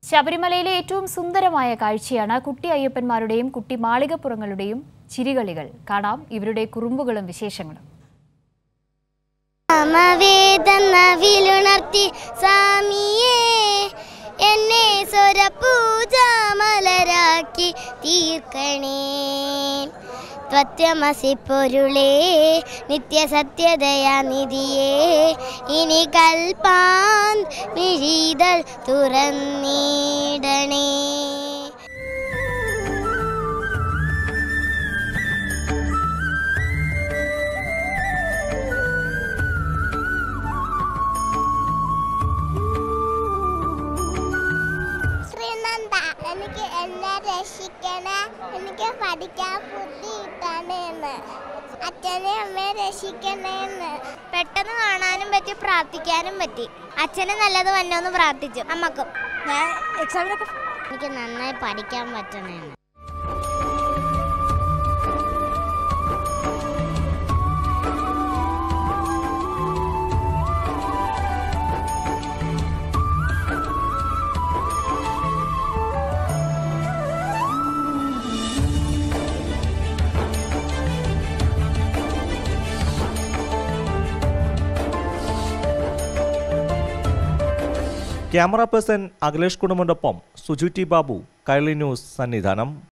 ശബരിമലയിലെ ഏറ്റവും സുന്ദരമായ കാഴ്ചയാണ് കുട്ടി അയ്യപ്പന്മാരുടെയും കുട്ടി മാളികപ്പുറങ്ങളുടെയും ചിരികളികൾ. കാണാം ഇവരുടെ കുറുമ്പുകളും വിശേഷങ്ങളും. എന്നെ സ്വരപൂജാമലരാക്കി തീർക്കണേ ത്വത്യമസി പൊരുളേ നിത്യസത്യദയാനിധിയേ ഇനി കൽപ്പാൻ മിഴിതൾ തുറന്നിടണേ. എനിക്ക് എന്നെ രക്ഷിക്കണേ, എനിക്ക് പഠിക്കാൻ ബുദ്ധി കിട്ടണേന്ന്, അച്ഛനെ അമ്മയെ രക്ഷിക്കണേന്ന്. പെട്ടെന്ന് കാണാനും പറ്റി, പ്രാർത്ഥിക്കാനും പറ്റി. അച്ഛന് നല്ലത് വന്നോന്ന് പ്രാർത്ഥിച്ചു. അമ്മക്കും ഞാൻ എക്സാമിനൊക്കെ എനിക്ക് നന്നായി പഠിക്കാൻ പറ്റണേന്ന്. ക്യാമറ പേഴ്സൺ അഖിലേഷ് കുടുംബനൊപ്പം സുജു ടി ബാബു, കൈരളി ന്യൂസ് സന്നിധാനം.